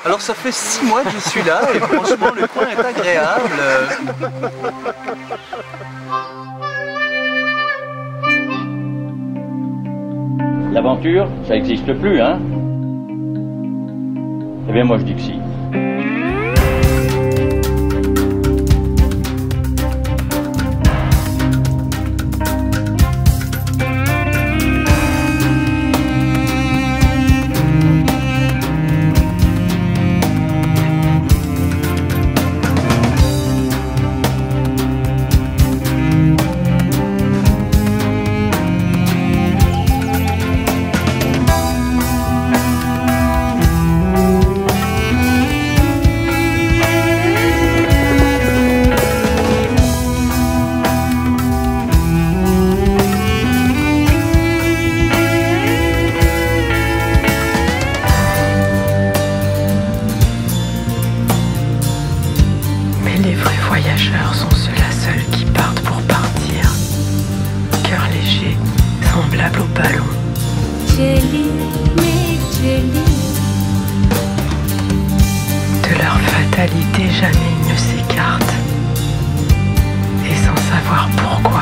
Alors ça fait 6 mois que je suis là et franchement le coin est agréable. L'aventure, ça n'existe plus, hein? Eh bien moi je dis que si. Les vrais voyageurs sont ceux-là seuls qui partent pour partir. Cœur léger, semblable au ballon. Jelly, mais jelly. De leur fatalité, jamais ils ne s'écartent. Et sans savoir pourquoi,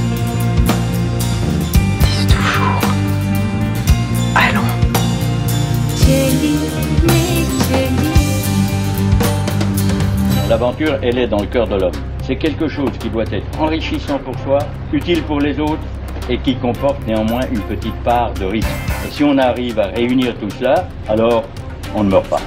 disent toujours allons. Jelly, mais jelly. L'aventure, elle est dans le cœur de l'homme. C'est quelque chose qui doit être enrichissant pour soi, utile pour les autres et qui comporte néanmoins une petite part de risque. Et si on arrive à réunir tout cela, alors on ne meurt pas.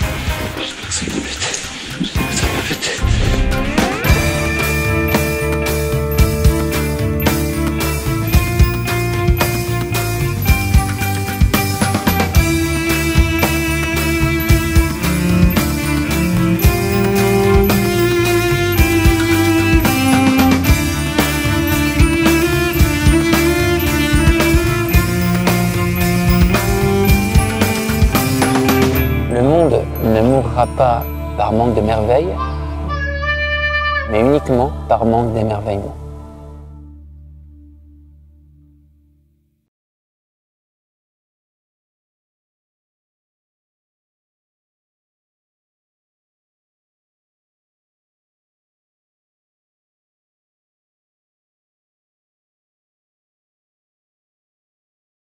Le monde ne mourra pas par manque de merveilles, mais uniquement par manque d'émerveillement.